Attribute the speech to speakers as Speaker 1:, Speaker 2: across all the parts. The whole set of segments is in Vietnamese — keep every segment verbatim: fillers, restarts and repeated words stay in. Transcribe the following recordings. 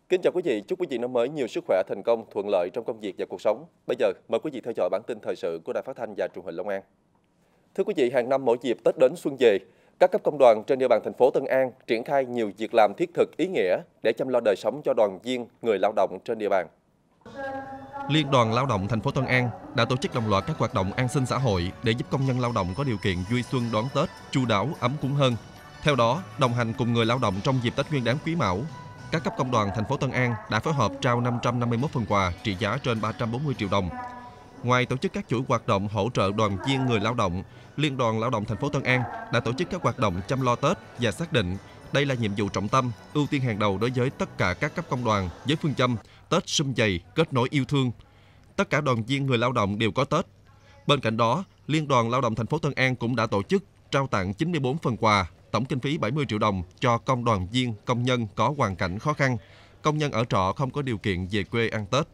Speaker 1: Kính chào quý vị, chúc quý vị năm mới nhiều sức khỏe, thành công, thuận lợi trong công việc và cuộc sống. Bây giờ, mời quý vị theo dõi bản tin thời sự của Đài Phát thanh và Truyền hình Long An. Thưa quý vị, hàng năm mỗi dịp Tết đến xuân về, các cấp công đoàn trên địa bàn thành phố Tân An triển khai nhiều việc làm thiết thực ý nghĩa để chăm lo đời sống cho đoàn viên, người lao động trên địa bàn.
Speaker 2: Liên đoàn Lao động thành phố Tân An đã tổ chức đồng loạt các hoạt động an sinh xã hội để giúp công nhân lao động có điều kiện vui xuân đón Tết, chu đáo, ấm cúng hơn. Theo đó, đồng hành cùng người lao động trong dịp Tết Nguyên đán Quý Mão, các cấp công đoàn thành phố Tân An đã phối hợp trao năm trăm năm mươi mốt phần quà trị giá trên ba trăm bốn mươi triệu đồng. Ngoài tổ chức các chuỗi hoạt động hỗ trợ đoàn viên người lao động, Liên đoàn Lao động thành phố Tân An đã tổ chức các hoạt động chăm lo Tết và xác định đây là nhiệm vụ trọng tâm, ưu tiên hàng đầu đối với tất cả các cấp công đoàn với phương châm Tết sum vầy, kết nối yêu thương. Tất cả đoàn viên người lao động đều có Tết. Bên cạnh đó, Liên đoàn Lao động thành phố Tân An cũng đã tổ chức trao tặng chín mươi bốn phần quà, tổng kinh phí bảy mươi triệu đồng cho công đoàn viên, công nhân có hoàn cảnh khó khăn, công nhân ở trọ không có điều kiện về quê ăn Tết.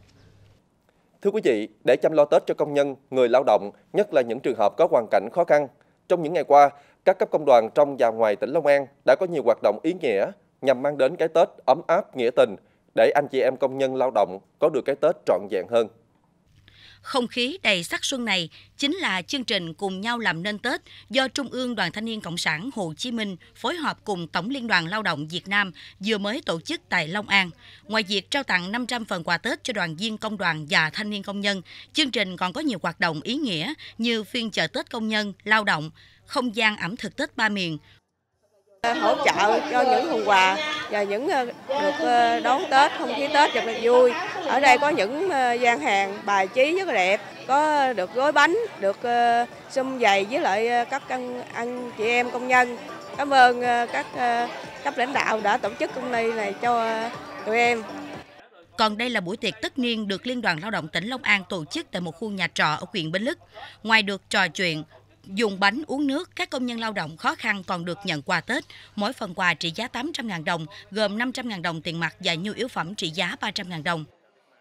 Speaker 1: Thưa quý vị, để chăm lo Tết cho công nhân, người lao động, nhất là những trường hợp có hoàn cảnh khó khăn, trong những ngày qua, các cấp công đoàn trong và ngoài tỉnh Long An đã có nhiều hoạt động ý nghĩa nhằm mang đến cái Tết ấm áp, nghĩa tình để anh chị em công nhân lao động có được cái Tết trọn vẹn hơn.
Speaker 3: Không khí đầy sắc xuân này chính là chương trình Cùng nhau làm nên Tết do Trung ương Đoàn Thanh niên Cộng sản Hồ Chí Minh phối hợp cùng Tổng Liên đoàn Lao động Việt Nam vừa mới tổ chức tại Long An. Ngoài việc trao tặng năm trăm phần quà Tết cho đoàn viên công đoàn và thanh niên công nhân, chương trình còn có nhiều hoạt động ý nghĩa như phiên chợ Tết công nhân, lao động, không gian ẩm thực Tết ba miền,
Speaker 4: hỗ trợ cho những phần quà và những được đón Tết, không khí Tết rất là vui. Ở đây có những gian hàng bài trí rất là đẹp, có được gói bánh, được sum vầy với lại các anh, anh chị em công nhân. Cảm ơn các cấp lãnh đạo đã tổ chức công ty này cho tụi em.
Speaker 3: Còn đây là buổi tiệc tất niên được Liên đoàn Lao động tỉnh Long An tổ chức tại một khu nhà trọ ở huyện Bến Lức. Ngoài được trò chuyện, dùng bánh uống nước, các công nhân lao động khó khăn còn được nhận quà Tết. Mỗi phần quà trị giá tám trăm nghìn đồng, gồm năm trăm nghìn đồng tiền mặt và nhu yếu phẩm trị giá ba trăm nghìn đồng.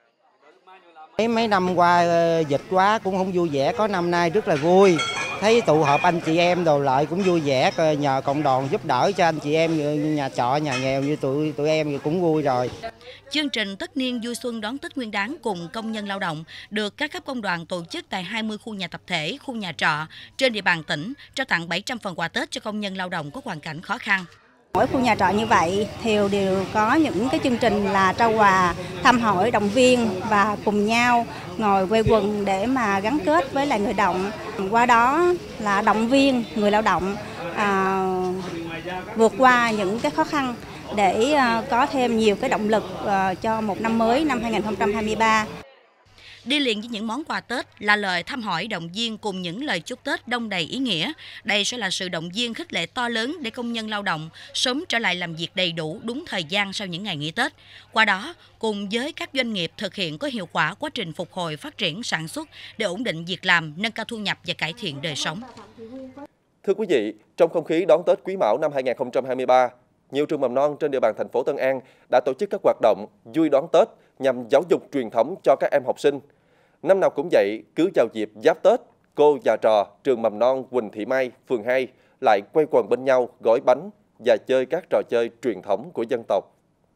Speaker 5: Mấy năm qua dịch quá cũng không vui vẻ, có năm nay rất là vui. Thấy tụ họp anh chị em đồ lại cũng vui vẻ, nhờ cộng đoàn giúp đỡ cho anh chị em nhà trọ, nhà nghèo như tụi tụi em thì cũng vui rồi.
Speaker 3: Chương trình tất niên vui xuân đón Tết Nguyên đán cùng công nhân lao động được các cấp công đoàn tổ chức tại hai mươi khu nhà tập thể, khu nhà trọ trên địa bàn tỉnh, trao tặng bảy trăm phần quà Tết cho công nhân lao động có hoàn cảnh khó khăn.
Speaker 6: Mỗi khu nhà trọ như vậy thì đều có những cái chương trình là trao quà, thăm hỏi, động viên và cùng nhau ngồi quây quần để mà gắn kết với lại người động. Qua đó là động viên người lao động à, vượt qua những cái khó khăn để à, có thêm nhiều cái động lực à, cho một năm mới năm hai nghìn không trăm hai mươi ba.
Speaker 3: Đi liền với những món quà Tết là lời thăm hỏi động viên cùng những lời chúc Tết đông đầy ý nghĩa. Đây sẽ là sự động viên khích lệ to lớn để công nhân lao động sớm trở lại làm việc đầy đủ đúng thời gian sau những ngày nghỉ Tết. Qua đó, cùng với các doanh nghiệp thực hiện có hiệu quả quá trình phục hồi phát triển sản xuất để ổn định việc làm, nâng cao thu nhập và cải thiện đời sống.
Speaker 1: Thưa quý vị, trong không khí đón Tết Quý Mão năm hai nghìn không trăm hai mươi ba, nhiều trường mầm non trên địa bàn thành phố Tân An đã tổ chức các hoạt động vui đón Tết nhằm giáo dục truyền thống cho các em học sinh. Năm nào cũng vậy, cứ vào dịp giáp Tết, cô và trò trường mầm non Quỳnh Thị Mai, phường hai lại quây quần bên nhau gói bánh và chơi các trò chơi truyền thống của dân tộc.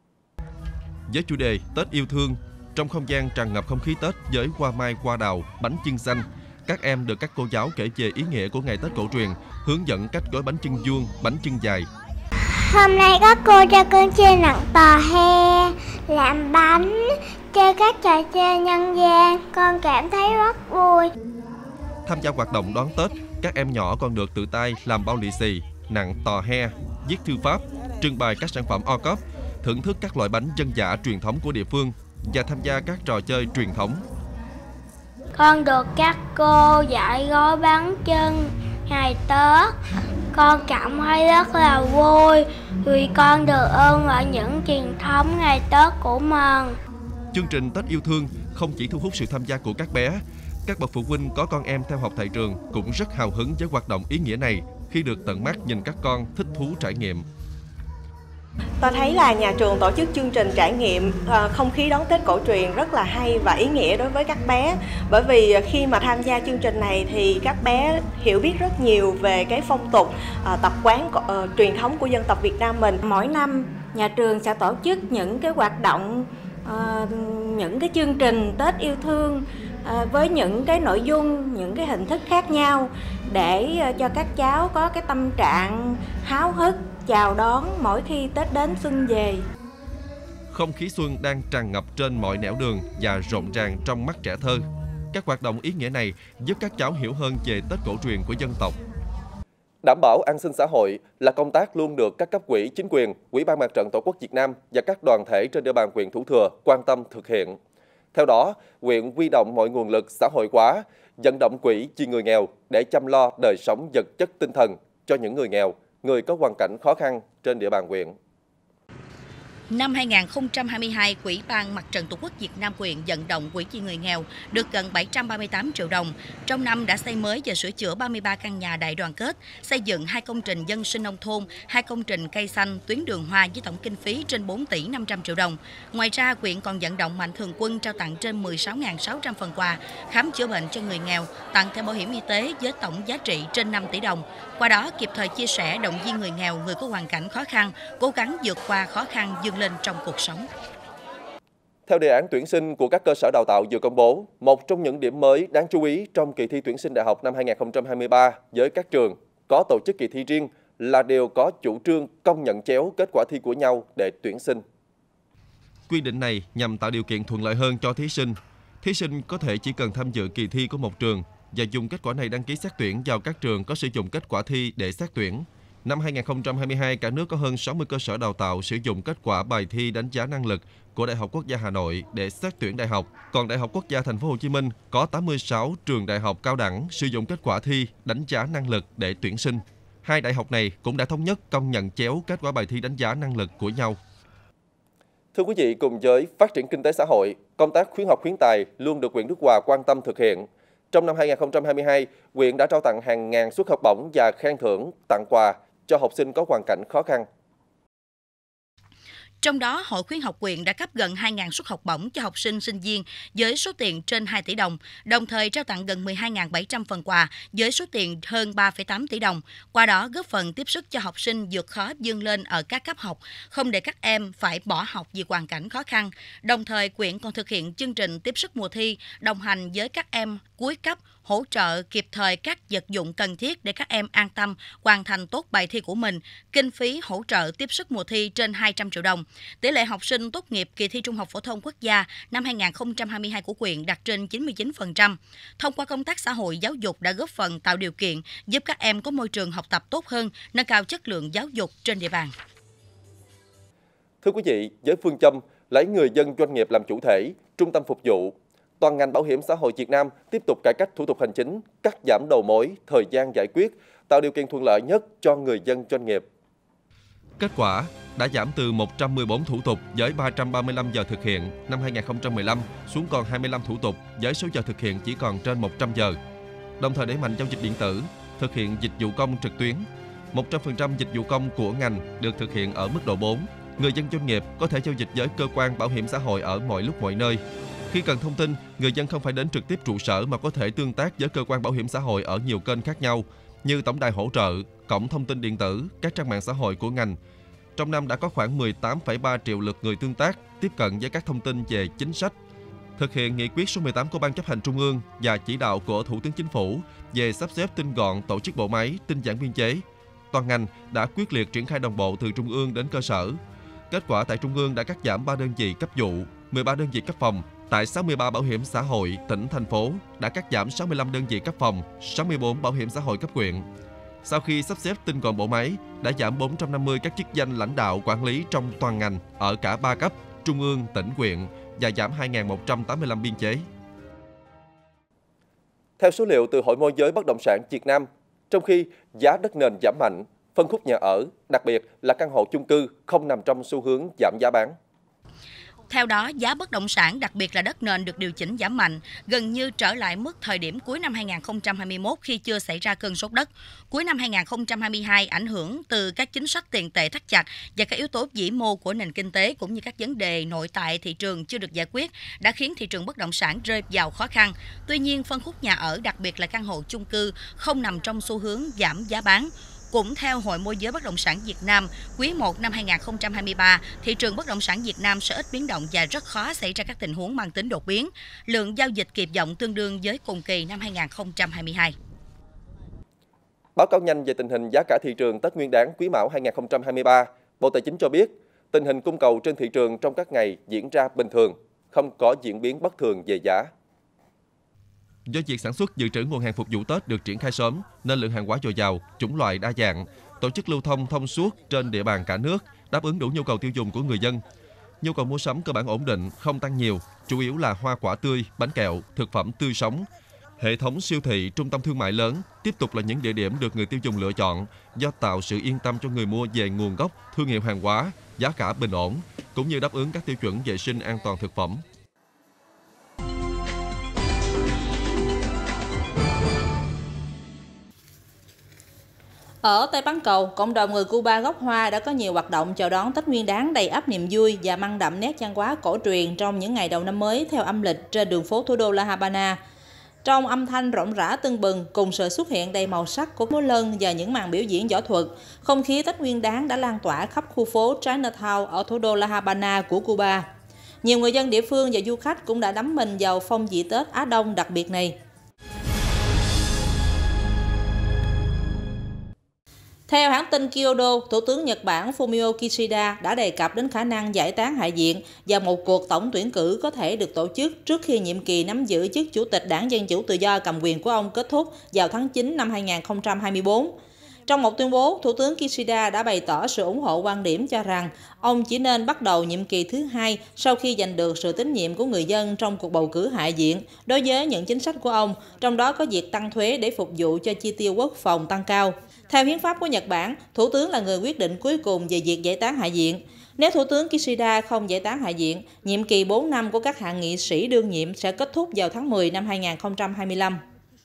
Speaker 2: Với chủ đề Tết yêu thương, trong không gian tràn ngập không khí Tết với hoa mai, hoa đào, bánh chưng xanh, các em được các cô giáo kể về ý nghĩa của ngày Tết cổ truyền, hướng dẫn cách gói bánh chưng vuông, bánh chưng dài.
Speaker 7: Hôm nay các cô cho con chơi nặng tò he, làm bánh, chơi các trò chơi nhân gian, con cảm thấy rất vui.
Speaker 2: Tham gia hoạt động đón Tết, các em nhỏ còn được tự tay làm bao lì xì, nặng tò he, viết thư pháp, trưng bày các sản phẩm o cóp, thưởng thức các loại bánh dân dã truyền thống của địa phương và tham gia các trò chơi truyền thống.
Speaker 7: Con được các cô dạy gói bánh chưng ngày Tết. Con cảm thấy rất là vui vì con được ơn ở những truyền thống ngày Tết của mình.
Speaker 2: Chương trình Tết yêu thương không chỉ thu hút sự tham gia của các bé, các bậc phụ huynh có con em theo học tại trường cũng rất hào hứng với hoạt động ý nghĩa này khi được tận mắt nhìn các con thích thú trải nghiệm.
Speaker 8: Tôi thấy là nhà trường tổ chức chương trình trải nghiệm không khí đón Tết cổ truyền rất là hay và ý nghĩa đối với các bé. Bởi vì khi mà tham gia chương trình này thì các bé hiểu biết rất nhiều về cái phong tục, tập quán truyền thống của dân tộc Việt Nam mình. Mỗi năm
Speaker 9: nhà trường sẽ tổ chức những cái hoạt động, uh, những cái chương trình Tết yêu thương uh, với những cái nội dung, những cái hình thức khác nhau để uh, cho các cháu có cái tâm trạng háo hức chào đón mỗi khi Tết đến xuân về.
Speaker 2: Không khí xuân đang tràn ngập trên mọi nẻo đường và rộn ràng trong mắt trẻ thơ. Các hoạt động ý nghĩa này giúp các cháu hiểu hơn về Tết cổ truyền của dân tộc.
Speaker 1: Đảm bảo an sinh xã hội là công tác luôn được các cấp ủy, chính quyền, Ủy ban Mặt trận Tổ quốc Việt Nam và các đoàn thể trên địa bàn huyện Thủ Thừa quan tâm thực hiện. Theo đó, huyện huy động mọi nguồn lực xã hội hóa, vận động quỹ vì người nghèo để chăm lo đời sống vật chất tinh thần cho những người nghèo, người có hoàn cảnh khó khăn trên địa bàn huyện.
Speaker 3: Năm hai nghìn không trăm hai mươi hai, Ủy ban Mặt trận Tổ quốc Việt Nam huyện vận động quỹ vì người nghèo được gần bảy trăm ba mươi tám triệu đồng. Trong năm đã xây mới và sửa chữa ba mươi ba căn nhà đại đoàn kết, xây dựng hai công trình dân sinh nông thôn, hai công trình cây xanh, tuyến đường hoa với tổng kinh phí trên bốn tỷ năm trăm triệu đồng. Ngoài ra, huyện còn vận động mạnh thường quân trao tặng trên mười sáu nghìn sáu trăm phần quà, khám chữa bệnh cho người nghèo, tặng thẻ bảo hiểm y tế với tổng giá trị trên năm tỷ đồng. Qua đó, kịp thời chia sẻ, động viên người nghèo, người có hoàn cảnh khó khăn, cố gắng vượt qua khó khăn, vươn lên trong cuộc sống.
Speaker 1: Theo đề án tuyển sinh của các cơ sở đào tạo vừa công bố, một trong những điểm mới đáng chú ý trong kỳ thi tuyển sinh đại học năm hai nghìn không trăm hai mươi ba với các trường có tổ chức kỳ thi riêng là đều có chủ trương công nhận chéo kết quả thi của nhau để tuyển sinh.
Speaker 2: Quy định này nhằm tạo điều kiện thuận lợi hơn cho thí sinh. Thí sinh có thể chỉ cần tham dự kỳ thi của một trường và dùng kết quả này đăng ký xét tuyển vào các trường có sử dụng kết quả thi để xét tuyển. Năm hai nghìn không trăm hai mươi hai, cả nước có hơn sáu mươi cơ sở đào tạo sử dụng kết quả bài thi đánh giá năng lực của Đại học Quốc gia Hà Nội để xét tuyển đại học. Còn Đại học Quốc gia Thành phố Hồ Chí Minh có tám mươi sáu trường đại học cao đẳng sử dụng kết quả thi đánh giá năng lực để tuyển sinh. Hai đại học này cũng đã thống nhất công nhận chéo kết quả bài thi đánh giá năng lực của nhau.
Speaker 1: Thưa quý vị, cùng với phát triển kinh tế xã hội, công tác khuyến học khuyến tài luôn được huyện Đức Hòa quan tâm thực hiện. Trong năm hai nghìn không trăm hai mươi hai, huyện đã trao tặng hàng ngàn suất học bổng và khen thưởng, tặng quà cho học sinh có hoàn cảnh khó khăn.
Speaker 3: Trong đó, Hội khuyến học huyện đã cấp gần hai nghìn suất học bổng cho học sinh, sinh viên với số tiền trên hai tỷ đồng, đồng thời trao tặng gần mười hai nghìn bảy trăm phần quà với số tiền hơn ba phẩy tám tỷ đồng. Qua đó, góp phần tiếp sức cho học sinh vượt khó vươn lên ở các cấp học, không để các em phải bỏ học vì hoàn cảnh khó khăn. Đồng thời, huyện còn thực hiện chương trình tiếp sức mùa thi, đồng hành với các em cuối cấp, hỗ trợ kịp thời các vật dụng cần thiết để các em an tâm hoàn thành tốt bài thi của mình. Kinh phí hỗ trợ tiếp sức mùa thi trên hai trăm triệu đồng. Tỷ lệ học sinh tốt nghiệp kỳ thi Trung học phổ thông quốc gia năm hai nghìn không trăm hai mươi hai của huyện đạt trên chín mươi chín phần trăm. Thông qua công tác xã hội giáo dục đã góp phần tạo điều kiện giúp các em có môi trường học tập tốt hơn, nâng cao chất lượng giáo dục trên địa bàn.
Speaker 1: Thưa quý vị, với phương châm lấy người dân doanh nghiệp làm chủ thể, trung tâm phục vụ, toàn ngành bảo hiểm xã hội Việt Nam tiếp tục cải cách thủ tục hành chính, cắt giảm đầu mối, thời gian giải quyết, tạo điều kiện thuận lợi nhất cho người dân doanh nghiệp.
Speaker 2: Kết quả đã giảm từ một trăm mười bốn thủ tục với ba trăm ba mươi lăm giờ thực hiện năm hai nghìn không trăm mười lăm xuống còn hai mươi lăm thủ tục với số giờ thực hiện chỉ còn trên một trăm giờ. Đồng thời đẩy mạnh giao dịch điện tử, thực hiện dịch vụ công trực tuyến. một trăm phần trăm dịch vụ công của ngành được thực hiện ở mức độ bốn. Người dân doanh nghiệp có thể giao dịch với cơ quan bảo hiểm xã hội ở mọi lúc mọi nơi. Khi cần thông tin, người dân không phải đến trực tiếp trụ sở mà có thể tương tác với cơ quan bảo hiểm xã hội ở nhiều kênh khác nhau, như tổng đài hỗ trợ, cổng thông tin điện tử, các trang mạng xã hội của ngành. Trong năm đã có khoảng mười tám phẩy ba triệu lượt người tương tác, tiếp cận với các thông tin về chính sách. Thực hiện nghị quyết số mười tám của Ban Chấp hành Trung ương và chỉ đạo của Thủ tướng Chính phủ về sắp xếp tinh gọn tổ chức bộ máy, tinh giản biên chế, toàn ngành đã quyết liệt triển khai đồng bộ từ trung ương đến cơ sở. Kết quả tại trung ương đã cắt giảm ba đơn vị cấp vụ, mười ba đơn vị cấp phòng. Tại sáu mươi ba bảo hiểm xã hội tỉnh, thành phố đã cắt giảm sáu mươi lăm đơn vị cấp phòng, sáu mươi tư bảo hiểm xã hội cấp huyện. Sau khi sắp xếp tinh gọn bộ máy, đã giảm bốn trăm năm mươi các chức danh lãnh đạo quản lý trong toàn ngành ở cả ba cấp, trung ương, tỉnh, huyện và giảm hai nghìn một trăm tám mươi lăm biên chế.
Speaker 1: Theo số liệu từ Hội môi giới bất động sản Việt Nam, trong khi giá đất nền giảm mạnh, phân khúc nhà ở, đặc biệt là căn hộ chung cư không nằm trong xu hướng giảm giá bán.
Speaker 3: Theo đó, giá bất động sản, đặc biệt là đất nền được điều chỉnh giảm mạnh, gần như trở lại mức thời điểm cuối năm hai nghìn không trăm hai mươi mốt khi chưa xảy ra cơn sốt đất. Cuối năm hai nghìn không trăm hai mươi hai, ảnh hưởng từ các chính sách tiền tệ thắt chặt và các yếu tố vĩ mô của nền kinh tế cũng như các vấn đề nội tại thị trường chưa được giải quyết đã khiến thị trường bất động sản rơi vào khó khăn. Tuy nhiên, phân khúc nhà ở, đặc biệt là căn hộ chung cư, không nằm trong xu hướng giảm giá bán. Cũng theo Hội Môi giới Bất động sản Việt Nam, quý một năm hai nghìn không trăm hai mươi ba, thị trường bất động sản Việt Nam sẽ ít biến động và rất khó xảy ra các tình huống mang tính đột biến. Lượng giao dịch kỳ vọng tương đương với cùng kỳ năm hai nghìn không trăm hai mươi hai.
Speaker 1: Báo cáo nhanh về tình hình giá cả thị trường Tết Nguyên đán Quý Mão hai nghìn không trăm hai mươi ba, Bộ Tài chính cho biết tình hình cung cầu trên thị trường trong các ngày diễn ra bình thường, không có diễn biến bất thường về giá.
Speaker 2: Do việc sản xuất dự trữ nguồn hàng phục vụ Tết được triển khai sớm nên lượng hàng hóa dồi dào, chủng loại đa dạng, tổ chức lưu thông thông suốt trên địa bàn cả nước, đáp ứng đủ nhu cầu tiêu dùng của người dân. Nhu cầu mua sắm cơ bản ổn định, không tăng nhiều, chủ yếu là hoa quả tươi, bánh kẹo, thực phẩm tươi sống. Hệ thống siêu thị, trung tâm thương mại lớn tiếp tục là những địa điểm được người tiêu dùng lựa chọn do tạo sự yên tâm cho người mua về nguồn gốc, thương hiệu hàng hóa, giá cả bình ổn, cũng như đáp ứng các tiêu chuẩn vệ sinh an toàn thực phẩm.
Speaker 10: Ở Tây Bán Cầu, cộng đồng người Cuba gốc Hoa đã có nhiều hoạt động chào đón Tết Nguyên đán đầy ắp niềm vui và mang đậm nét văn hóa cổ truyền trong những ngày đầu năm mới theo âm lịch trên đường phố thủ đô La Habana. Trong âm thanh rộn rã tưng bừng cùng sự xuất hiện đầy màu sắc của múa lân và những màn biểu diễn võ thuật, không khí Tết Nguyên đán đã lan tỏa khắp khu phố Chinatown ở thủ đô La Habana của Cuba. Nhiều người dân địa phương và du khách cũng đã đắm mình vào phong vị Tết Á Đông đặc biệt này. Theo hãng tin Kyodo, Thủ tướng Nhật Bản Fumio Kishida đã đề cập đến khả năng giải tán Hạ viện và một cuộc tổng tuyển cử có thể được tổ chức trước khi nhiệm kỳ nắm giữ chức Chủ tịch Đảng Dân Chủ Tự do cầm quyền của ông kết thúc vào tháng chín năm hai nghìn không trăm hai mươi tư. Trong một tuyên bố, Thủ tướng Kishida đã bày tỏ sự ủng hộ quan điểm cho rằng ông chỉ nên bắt đầu nhiệm kỳ thứ hai sau khi giành được sự tín nhiệm của người dân trong cuộc bầu cử Hạ viện đối với những chính sách của ông, trong đó có việc tăng thuế để phục vụ cho chi tiêu quốc phòng tăng cao. Theo hiến pháp của Nhật Bản, Thủ tướng là người quyết định cuối cùng về việc giải tán Hạ viện. Nếu Thủ tướng Kishida không giải tán Hạ viện, nhiệm kỳ bốn năm của các hạ nghị sĩ đương nhiệm sẽ kết thúc vào tháng mười năm hai nghìn không trăm hai mươi lăm.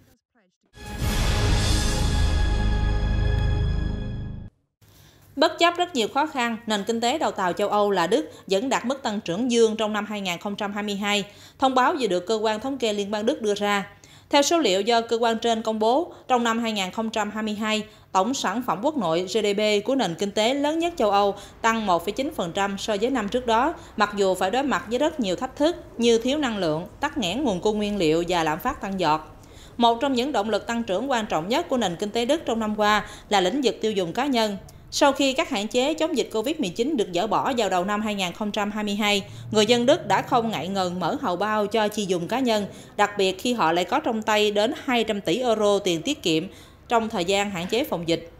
Speaker 10: Bất chấp rất nhiều khó khăn, nền kinh tế đầu tàu châu Âu là Đức vẫn đạt mức tăng trưởng dương trong năm hai nghìn không trăm hai mươi hai, thông báo vừa được cơ quan thống kê Liên bang Đức đưa ra. Theo số liệu do cơ quan trên công bố, trong năm hai nghìn không trăm hai mươi hai, tổng sản phẩm quốc nội G D P của nền kinh tế lớn nhất châu Âu tăng một phẩy chín phần trăm so với năm trước đó, mặc dù phải đối mặt với rất nhiều thách thức như thiếu năng lượng, tắc nghẽn nguồn cung nguyên liệu và lạm phát tăng vọt. Một trong những động lực tăng trưởng quan trọng nhất của nền kinh tế Đức trong năm qua là lĩnh vực tiêu dùng cá nhân. Sau khi các hạn chế chống dịch Covid mười chín được dỡ bỏ vào đầu năm hai nghìn không trăm hai mươi hai, người dân Đức đã không ngại ngần mở hầu bao cho chi dùng cá nhân, đặc biệt khi họ lại có trong tay đến hai trăm tỷ euro tiền tiết kiệm trong thời gian hạn chế phòng dịch.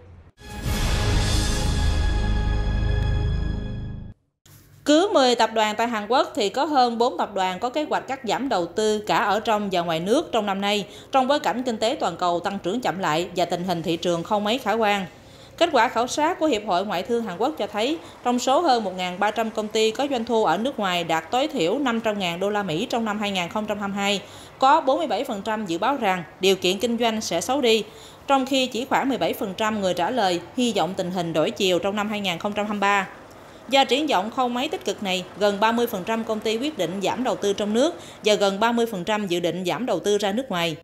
Speaker 10: Cứ mười tập đoàn tại Hàn Quốc thì có hơn bốn tập đoàn có kế hoạch cắt giảm đầu tư cả ở trong và ngoài nước trong năm nay, trong bối cảnh kinh tế toàn cầu tăng trưởng chậm lại và tình hình thị trường không mấy khả quan. Kết quả khảo sát của Hiệp hội Ngoại thương Hàn Quốc cho thấy, trong số hơn một nghìn ba trăm công ty có doanh thu ở nước ngoài đạt tối thiểu năm trăm nghìn đô la Mỹ trong năm hai nghìn không trăm hai mươi hai, có bốn mươi bảy phần trăm dự báo rằng điều kiện kinh doanh sẽ xấu đi, trong khi chỉ khoảng mười bảy phần trăm người trả lời hy vọng tình hình đổi chiều trong năm hai nghìn không trăm hai mươi ba. Do triển vọng không mấy tích cực này, gần ba mươi phần trăm công ty quyết định giảm đầu tư trong nước và gần ba mươi phần trăm dự định giảm đầu tư ra nước ngoài.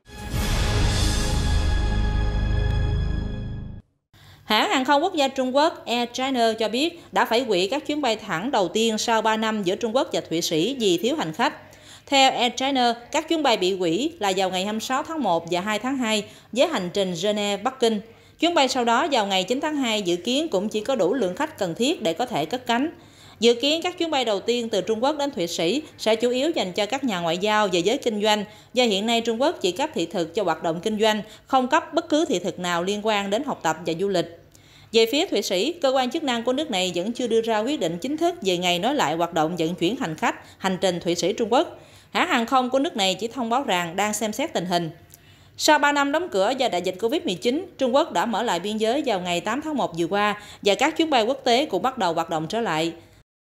Speaker 10: Hãng hàng không quốc gia Trung Quốc Air China cho biết đã phải hủy các chuyến bay thẳng đầu tiên sau ba năm giữa Trung Quốc và Thụy Sĩ vì thiếu hành khách. Theo Air China, các chuyến bay bị hủy là vào ngày hai mươi sáu tháng một và hai tháng hai với hành trình Geneva-Bắc Kinh. Chuyến bay sau đó vào ngày chín tháng hai dự kiến cũng chỉ có đủ lượng khách cần thiết để có thể cất cánh. Dự kiến các chuyến bay đầu tiên từ Trung Quốc đến Thụy Sĩ sẽ chủ yếu dành cho các nhà ngoại giao và giới kinh doanh, do hiện nay Trung Quốc chỉ cấp thị thực cho hoạt động kinh doanh, không cấp bất cứ thị thực nào liên quan đến học tập và du lịch. Về phía Thụy Sĩ, cơ quan chức năng của nước này vẫn chưa đưa ra quyết định chính thức về ngày nối lại hoạt động vận chuyển hành khách hành trình Thụy Sĩ Trung Quốc. Hãng hàng không của nước này chỉ thông báo rằng đang xem xét tình hình. Sau ba năm đóng cửa do đại dịch Covid mười chín, Trung Quốc đã mở lại biên giới vào ngày tám tháng một vừa qua và các chuyến bay quốc tế cũng bắt đầu hoạt động trở lại.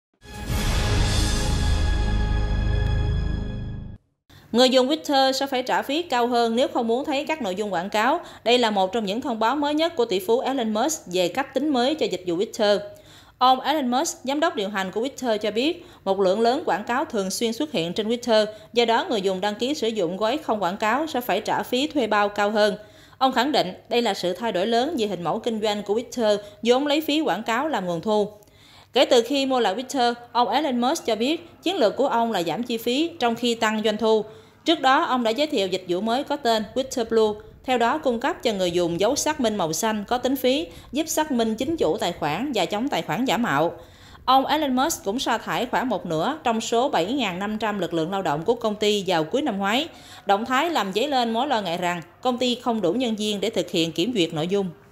Speaker 10: Người dùng Twitter sẽ phải trả phí cao hơn nếu không muốn thấy các nội dung quảng cáo. Đây là một trong những thông báo mới nhất của tỷ phú Elon Musk về cách tính mới cho dịch vụ Twitter. Ông Elon Musk, giám đốc điều hành của Twitter cho biết, một lượng lớn quảng cáo thường xuyên xuất hiện trên Twitter, do đó người dùng đăng ký sử dụng gói không quảng cáo sẽ phải trả phí thuê bao cao hơn. Ông khẳng định đây là sự thay đổi lớn về hình mẫu kinh doanh của Twitter, vốn lấy phí quảng cáo làm nguồn thu. Kể từ khi mua lại Twitter, ông Elon Musk cho biết chiến lược của ông là giảm chi phí trong khi tăng doanh thu. Trước đó, ông đã giới thiệu dịch vụ mới có tên Twitter Blue, theo đó cung cấp cho người dùng dấu xác minh màu xanh có tính phí, giúp xác minh chính chủ tài khoản và chống tài khoản giả mạo. Ông Elon Musk cũng sa thải khoảng một nửa trong số bảy nghìn năm trăm lực lượng lao động của công ty vào cuối năm ngoái. Động thái làm dấy lên mối lo ngại rằng công ty không đủ nhân viên để thực hiện kiểm duyệt nội dung.